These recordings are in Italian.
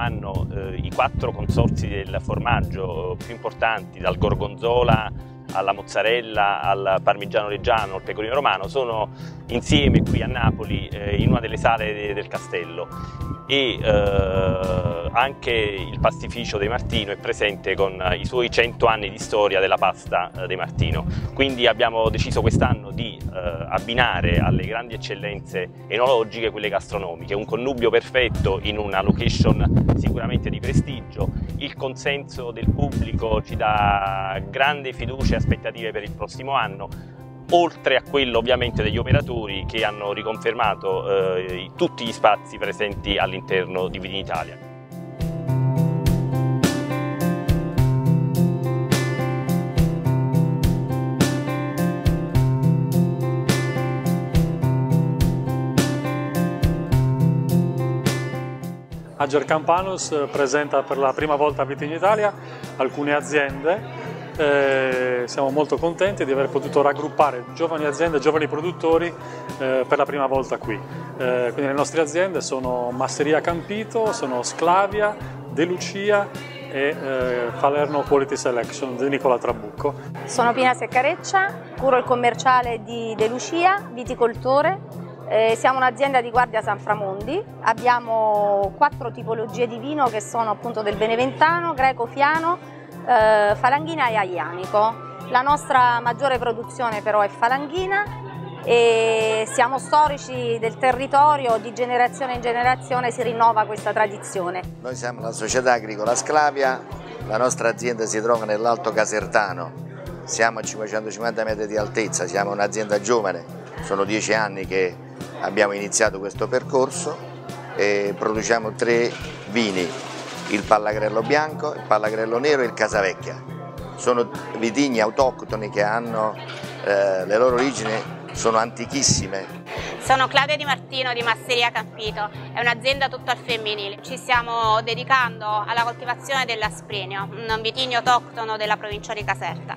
anno i 4 consorzi del formaggio più importanti, dal gorgonzola alla mozzarella, al parmigiano reggiano, al pecorino romano, sono insieme qui a Napoli in una delle sale del castello, e anche il pastificio De Martino è presente con i suoi 100 anni di storia della pasta De Martino. Quindi abbiamo deciso quest'anno di abbinare alle grandi eccellenze enologiche quelle gastronomiche, un connubio perfetto in una location sicuramente di prestigio. Il consenso del pubblico ci dà grande fiducia e aspettative per il prossimo anno, oltre a quello ovviamente degli operatori che hanno riconfermato tutti gli spazi presenti all'interno di Vinitalia. Ager Campanus presenta per la prima volta a Vitigno Italia alcune aziende. Siamo molto contenti di aver potuto raggruppare giovani aziende, giovani produttori per la prima volta qui. Quindi le nostre aziende sono Masseria Campito, sono Sclavia, De Lucia e Falerno Quality Selection di Nicola Trabucco. Sono Pina Seccareccia, curo il commerciale di De Lucia, viticoltore. Siamo un'azienda di Guardia San Framondi, abbiamo 4 tipologie di vino che sono appunto del Beneventano, Greco, Fiano, Falanghina e Aglianico. La nostra maggiore produzione però è Falanghina e siamo storici del territorio, di generazione in generazione si rinnova questa tradizione. Noi siamo la società agricola Sclavia, la nostra azienda si trova nell'Alto Casertano, siamo a 550 metri di altezza, siamo un'azienda giovane, sono 10 anni che abbiamo iniziato questo percorso e produciamo 3 vini, il Pallagrello bianco, il Pallagrello nero e il Casavecchia. Sono vitigni autoctoni che hanno le loro origini, sono antichissime. Sono Claudia Di Martino di Masseria Campito, è un'azienda tutto al femminile. Ci stiamo dedicando alla coltivazione dell'Asprinio, un vitigno autoctono della provincia di Caserta.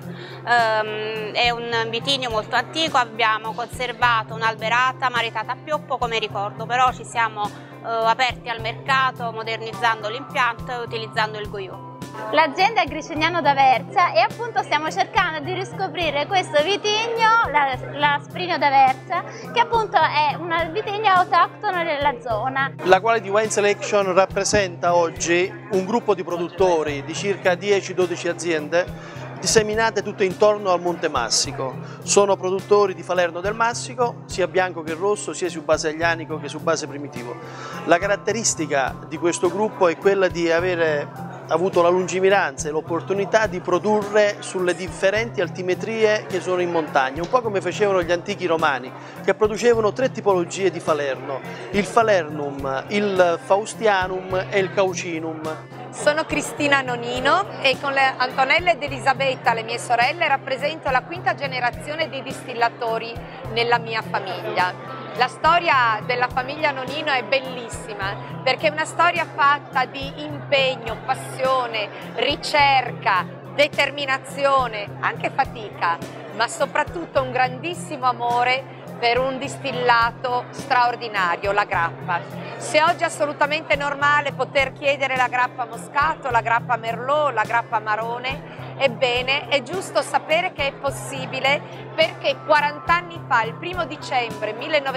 È un vitigno molto antico, abbiamo conservato un'alberata maritata a pioppo come ricordo, però ci siamo aperti al mercato modernizzando l'impianto e utilizzando il goyù. L'azienda è Gricignano d'Aversa e appunto stiamo cercando di riscoprire questo vitigno, l'Asprinio d'Aversa, che appunto è un vitigno autoctono della zona. La Quality Wine Selection rappresenta oggi un gruppo di produttori di circa 10-12 aziende disseminate tutte intorno al Monte Massico. Sono produttori di Falerno del Massico, sia bianco che rosso, sia su base aglianico che su base primitivo. La caratteristica di questo gruppo è quella di avere avuto la lungimiranza e l'opportunità di produrre sulle differenti altimetrie che sono in montagna, un po' come facevano gli antichi romani, che producevano 3 tipologie di Falerno, il Falernum, il Faustianum e il Caucinum. Sono Cristina Nonino e con le Antonella ed Elisabetta, le mie sorelle, rappresento la 5ª generazione dei distillatori nella mia famiglia. La storia della famiglia Nonino è bellissima perché è una storia fatta di impegno, passione, ricerca, determinazione, anche fatica, ma soprattutto un grandissimo amore per un distillato straordinario, la grappa. Se oggi è assolutamente normale poter chiedere la grappa Moscato, la grappa Merlot, la grappa Amarone, ebbene è giusto sapere che è possibile perché 40 anni fa, il 1° dicembre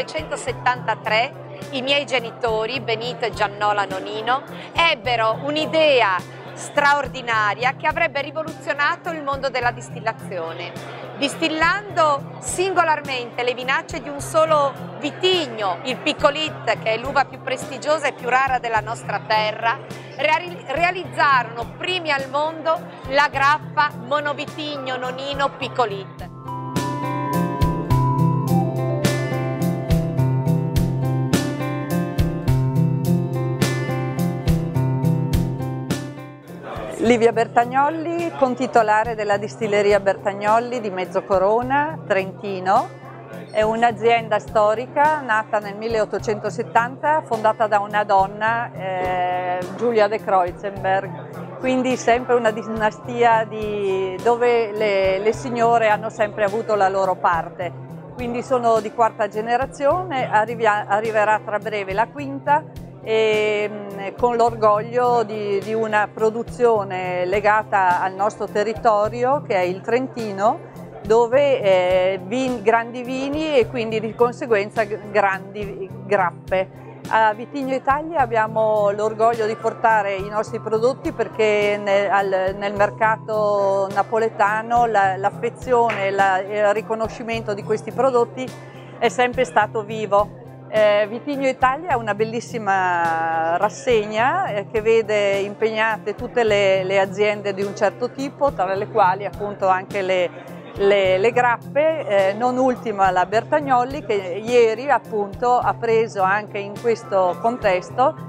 1973, i miei genitori, Benito e Giannola Nonino, ebbero un'idea straordinaria che avrebbe rivoluzionato il mondo della distillazione. Distillando singolarmente le vinacce di un solo vitigno, il Picolit, che è l'uva più prestigiosa e più rara della nostra terra, realizzarono primi al mondo la grappa monovitigno Nonino Picolit. Livia Bertagnolli, contitolare della distilleria Bertagnolli di Mezzocorona, Trentino. È un'azienda storica nata nel 1870, fondata da una donna, Giulia de Kreuzenberg. Quindi sempre una dinastia dove le signore hanno sempre avuto la loro parte. Quindi sono di 4ª generazione, arriverà tra breve la 5ª. e con l'orgoglio di una produzione legata al nostro territorio, che è il Trentino, dove grandi vini e quindi di conseguenza grandi grappe. A Vitigno Italia abbiamo l'orgoglio di portare i nostri prodotti perché nel mercato napoletano l'affezione e il riconoscimento di questi prodotti è sempre stato vivo. Vitigno Italia è una bellissima rassegna che vede impegnate tutte le aziende di un certo tipo, tra le quali appunto anche le grappe, non ultima la Bertagnolli, che ieri appunto ha preso anche in questo contesto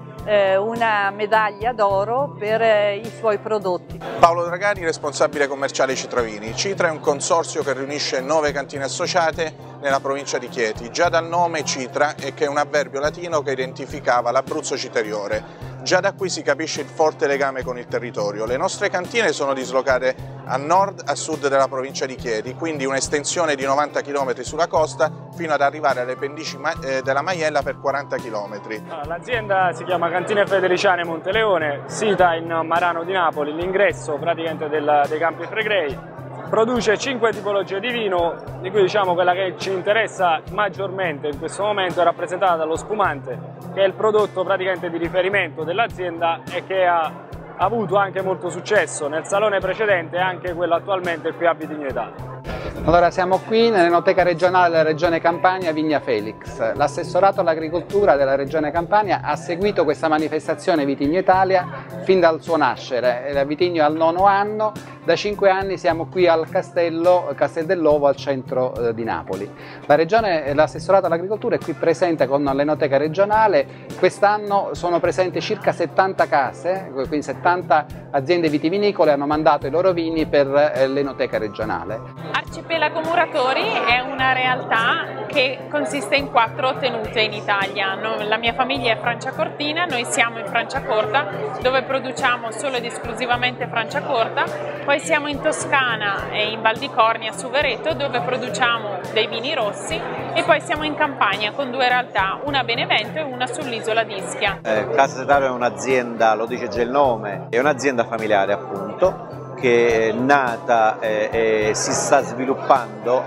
una medaglia d'oro per i suoi prodotti. Paolo Dragani, responsabile commerciale Citravini. Citra è un consorzio che riunisce 9 cantine associate nella provincia di Chieti. Già dal nome Citra, che è un avverbio latino che identificava l'Abruzzo citeriore. Già da qui si capisce il forte legame con il territorio. Le nostre cantine sono dislocate a nord e a sud della provincia di Chieti, quindi un'estensione di 90 km sulla costa fino ad arrivare alle pendici della Maiella per 40 km. L'azienda si chiama Cantine Federiciane Monteleone, sita in Marano di Napoli, l'ingresso praticamente dei Campi Flegrei. Produce 5 tipologie di vino, di cui diciamo quella che ci interessa maggiormente in questo momento è rappresentata dallo spumante, che è il prodotto praticamente di riferimento dell'azienda e che ha avuto anche molto successo nel salone precedente e anche quello attualmente qui a Vitigno Italia. Allora siamo qui nell'Enoteca regionale della Regione Campania Vigna Felix. L'assessorato all'agricoltura della Regione Campania ha seguito questa manifestazione Vitigno Italia fin dal suo nascere. La Vitigno è al 9° anno, da 5 anni siamo qui al Castello Castel dell'Ovo al centro di Napoli. L'assessorato all'agricoltura è qui presente con l'Enoteca regionale. Quest'anno sono presenti circa 70 case, quindi 70 aziende vitivinicole hanno mandato i loro vini per l'Enoteca regionale. Arcipelago Muratori è una realtà che consiste in 4 tenute in Italia. La mia famiglia è Franciacortina, noi siamo in Franciacorta dove produciamo solo ed esclusivamente Franciacorta, poi siamo in Toscana e in Val di Cornia, Suvereto, dove produciamo dei vini rossi, e poi siamo in Campania con 2 realtà, una a Benevento e una sull'isola di Ischia. Casa Setaro è un'azienda, lo dice già il nome, è un'azienda familiare appunto, che è nata e si sta sviluppando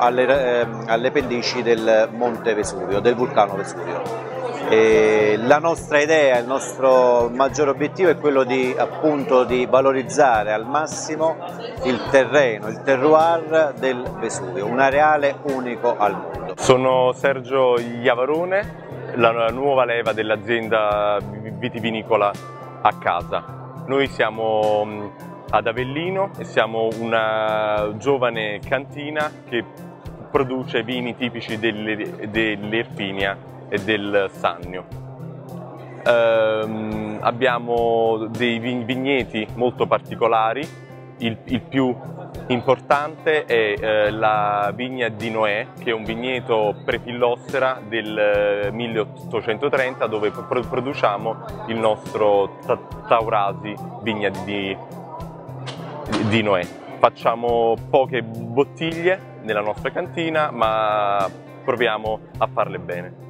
alle pendici del Monte Vesuvio, del vulcano Vesuvio. La nostra idea, il nostro maggiore obiettivo è quello di valorizzare al massimo il terreno, il terroir del Vesuvio, un areale unico al mondo. Sono Sergio Iavarone, la nuova leva dell'azienda vitivinicola a casa. Noi siamo ad Avellino e siamo una giovane cantina che produce vini tipici dell'Irpinia e del Sannio. Abbiamo dei vigneti molto particolari, il più importante è la vigna di Noè, che è un vigneto prefillossera del 1830 dove produciamo il nostro Taurasi vigna di Noè. Facciamo poche bottiglie nella nostra cantina, ma proviamo a farle bene.